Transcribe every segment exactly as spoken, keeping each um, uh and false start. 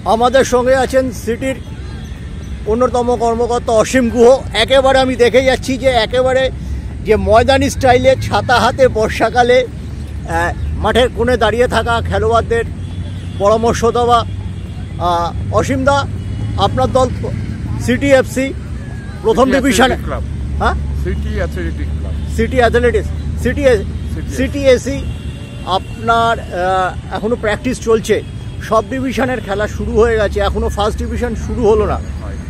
আমাদের সঙ্গে আছেন সিটির অন্যতম কর্মকর্তা অসীম গুহ। একেবারে আমি দেখে যাচ্ছি যে একেবারে যে ময়দানি স্টাইলে ছাতা হাতে বর্ষাকালে মাঠের কোণে দাঁড়িয়ে থাকা খেলোয়াড়দের পরামর্শ দেওয়া। অসীমদা, আপনার দল সিটি এফসি প্রথম ডিভিশনে, হ্যাঁ city athletic club, city athletics city city AC আপনার এখনো প্র্যাকটিস চলছে। সব ডিভিশনের খেলা শুরু হয়ে গেছে, এখনো ফার্স্ট ডিভিশন শুরু হলো না।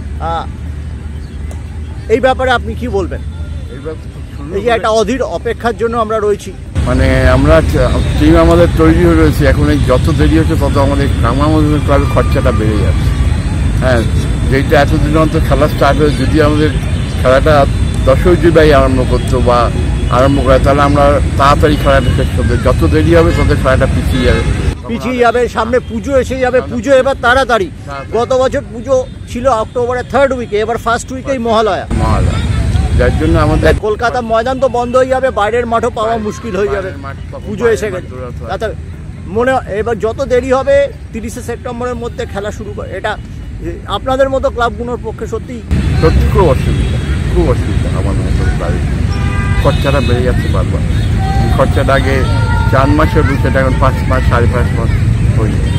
এই ব্যাপারে আপনি কি বলবেন? এই যে একটা অধীর অপেক্ষার জন্য আমরা রয়েছি, মানে আমরা টিম আমাদের তৈরি হয়ে রয়েছে, এখন এই যত দেরি হচ্ছে তত আমাদের আমাদের ক্লাবের খরচাটা বেড়ে যাচ্ছে। হ্যাঁ, যেটা এতদিন অন্তর খেলা স্টার্ট হয়ে যদি আমাদের খেলাটা দশই জুলাই আরম্ভ করতো বা আরম্ভ করে, তাহলে আমরা তাড়াতাড়ি খেলাটা শেষ করতে, যত দেরি হবে তত খেলাটা পিছিয়ে যাবে পিছিয়ে যাবে সামনে পুজো এসে যাবে। পুজো এবার তাড়াতাড়ি, গত বছর পুজো ছিল অক্টোবরের থার্ড উইকে, এবার ফার্স্ট উইকেই মহালয়া মহালয়া যার জন্য আমাদের কলকাতা ময়দান তো বন্ধ হয়ে যাবে, বাইরের মাঠও পাওয়া মুশকিল হয়ে যাবে। পুজো এসে গেছে, মনে এবার যত দেরি হবে তিরিশে সেপ্টেম্বরের মধ্যে খেলা শুরু করে। এটা আপনাদের মতো ক্লাবগুলোর পক্ষে সত্যি সত্যি খুব অসুবিধা, খুব অসুবিধা। আমাদের মতো ক্লাবের খরচাটা বেড়ে যাচ্ছে বারবার। খরচাটা আগে চার মাসের সেটা এখন পাঁচ মাস সাড়ে পাঁচ মাস হয়ে যায়।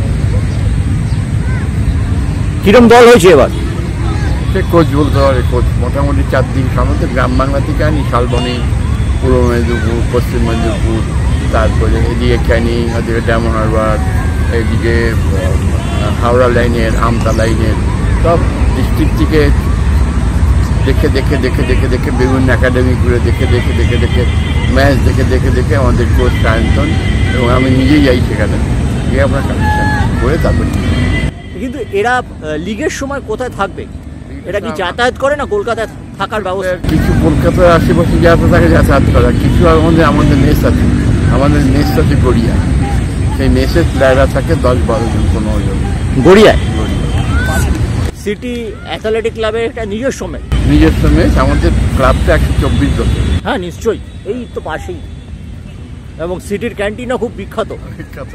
কিরম দল হয়েছে এবার? সে কোচ বলতে পারে, কোচ মোটামুটি চার দিন সামনে গ্রাম বাংলা থেকে আনি, শালবনি, পূর্ব মেদিনীপুর, পশ্চিম মেদিনীপুর, তারপরে এদিকে ক্যানিং, ওদিকে ডায়মন্ড হারবার, এদিকে হাওড়া লাইনের, আমতা লাইনের, সব ডিস্ট্রিক্ট থেকে দেখে দেখে দেখে দেখে দেখে বিভিন্ন একাডেমি ঘুরে দেখে দেখে দেখে দেখে ম্যাচ দেখে দেখে দেখে আমাদের কোচ সায়ন্তন এবং আমি নিজেই যাই সেখানে গিয়ে আমরা কালেকশন করে তারপর। কিন্তু এরা লিগের সময় কোথায় থাকবে? এটা কি যাতায়াত করে না কলকাতায় থাকার ব্যবস্থা? কিছু কলকাতার আশেপাশে যাতায়াত থাকে, যাতায়াত করা। কিছু আমাদের আমাদের মেস আছে, আমাদের মেস আছে গড়িয়া, সেই মেসের প্লেয়াররা থাকে দশ বারো জন পনেরো জন গড়িয়ায়। সিটি অ্যাথলেটিক ক্লাবের একটা নিজস্ব ম্যাচ, নিজস্ব ম্যাচ। আমাদের ক্লাবটা একশো চব্বিশ বছর। হ্যাঁ নিশ্চয়ই, এই তো পাশেই, এবং সিটির ক্যান্টিনও খুব বিখ্যাত বিখ্যাত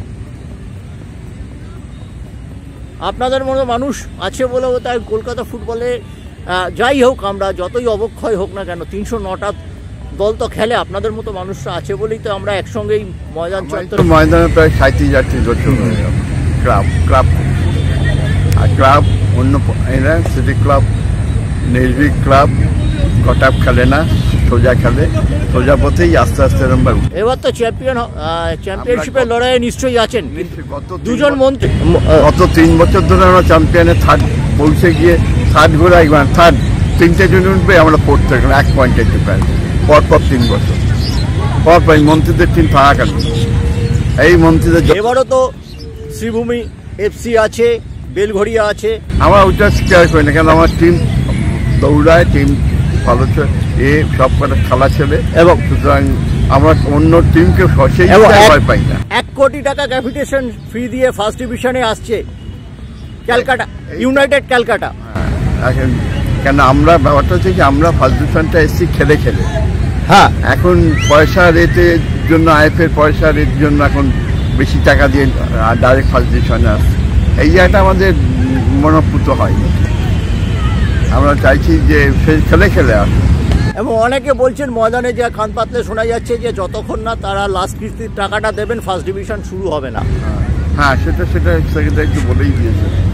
আপনাদের মতো মানুষ আছে বলে তাই কলকাতা ফুটবলে যাই হোক, আমরা যতই অবক্ষয় হোক না কেন, তিনশো নটা দল তো খেলে, আপনাদের মতো মানুষরা আছে বলেই তো আমরা একসঙ্গেই ময়দান চত্বর। ময়দানে প্রায় সাঁত্রিশ আটত্রিশ বছর ক্লাব ক্লাব আর ক্লাব অন্য এরা সিটি ক্লাব, নেভি ক্লাব কটাপ খেলে না, সোজা খেলে, সোজা পথেই আস্তে আস্তে এরকম। এবার তো চ্যাম্পিয়ন চ্যাম্পিয়নশিপের লড়াইয়ে নিশ্চয়ই আছেন দুজন মন্ত্রী। গত তিন বছর ধরে আমরা চ্যাম্পিয়নে থার্ড পৌঁছে গিয়ে থার্ড ঘোরা একবার থার্ড তিনটে জন উঠবে, আমরা ফোর্থ থাকলাম এক পয়েন্টের ডিফারেন্স পরপর তিন বছর পর পর। মন্ত্রীদের টিম থাকাকালীন এই মন্ত্রীদের এবারও তো শ্রীভূমি এফসি আছে, বেলঘড়িয়া আছে। আমরা ওইটা স্বীকার করি না, কেন আমার টিম দৌড়ায়, টিম ভালো এ সব কটা খেলা ছেলে, এবং সুতরাং আমরা অন্য টিমকে ভয় পাই না। এক কোটি টাকা ক্যাপিটেশন ফি দিয়ে ফার্স্ট ডিভিশনে আসছে ক্যালকাটা ইউনাইটেড ক্যালকাটা। এখন কেন আমরা ব্যাপারটা হচ্ছে কি, আমরা ফার্স্ট ডিভিশনটা এসছি খেলে খেলে। হ্যাঁ, এখন পয়সা রেটের জন্য, আইএফের পয়সা রেটের জন্য এখন বেশি টাকা দিয়ে ডাইরেক্ট ফার্স্ট ডিভিশনে আসছে। এই জায়গাটা আমাদের মনোপুত হয়নি। আমরা চাইছি যে খেলে খেলে আসে। এবং অনেকে বলছেন ময়দানে যে কান পাতলে শোনা যাচ্ছে যে যতক্ষণ না তারা লাস্ট কিস্তির টাকাটা দেবেন ফার্স্ট ডিভিশন শুরু হবে না। হ্যাঁ, সেটা সেটা সেক্রেটারি একটু বলেই দিয়েছে।